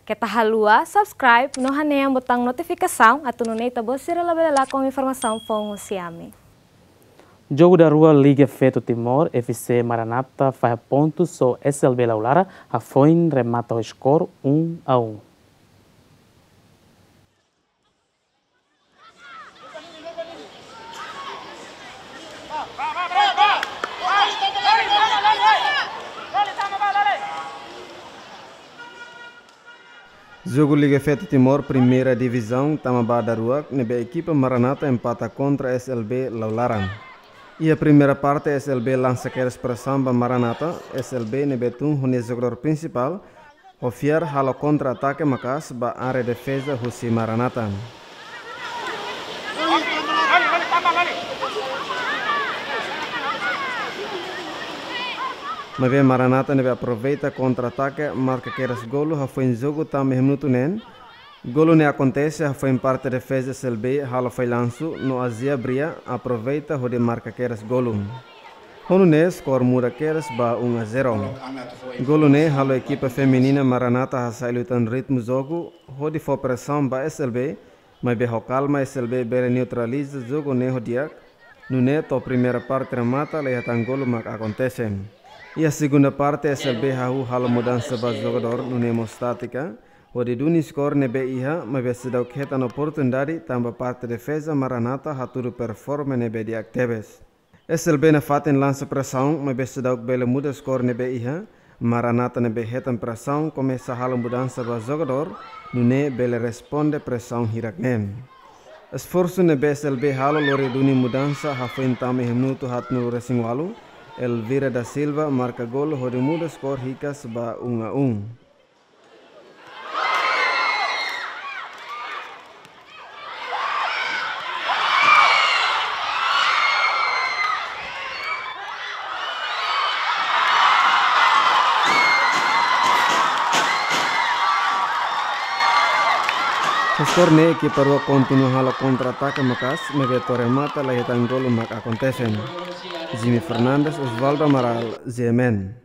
Kita halua, subscribe, no haneia botão notificação, atununei tabo sirela com informação fong siame. Jogo da rua Liga Feto Timor, FC Maranata faz pontos so SLB Laulara, a Foin remata o score 1-1. Jogo Liga Feto Timor, primeira divisão, Tamabá da Rua, nebe equipa Maranata empata contra SLB Laularan. E a primeira parte, SLB lança aquela expressão para Maranata, SLB nebe tum o jogador principal, ofiar halo contra-ataque macas ba área de defesa Husi Maranata. Mas bem, Maranata nebe aproveita contra-ataque, marca aqueles golos, foi em jogo também minuto nen. Golo ne acontece, foi em parte da defesa SLB, halo foi lanço, no Azia Bria, aproveita o de marca aqueles golo. Honu ne score muda aqueles ba 1-0. Golo ne halo equipa feminina Maranata sai lutando ritmo jogo, o de for pressão ba SLB, mas bem calma SLB bele neutraliza jogo ne o diak. No ne to primeira parte remata, lehatan golo mak acontece. E a segunda parte, SLB halo mudança para jogador no Nemo Estática. O de Duni score nebe iha, mas se dá o que na oportunidade, também parte defesa Maranata haturu performa nebe de actives. SLB na faten lança pressão, mas se dá o bele muda score nebe iha, Maranata nebe hetan pressão, começa halo mudança para jogador, no ne bele responde pressão hiraknem. Esforço nebe SLB halo lori Duni mudança, hafen tame minuto hatnu resingwalu. Elvira da Silva marca gol, o de muda score hicas ba 1-1. O score ne que parou continua halo contra-ataque macas, me veto remata la hitan gol mak acontecen. Jimmy Fernandes, Osvaldo Amaral, Zemen.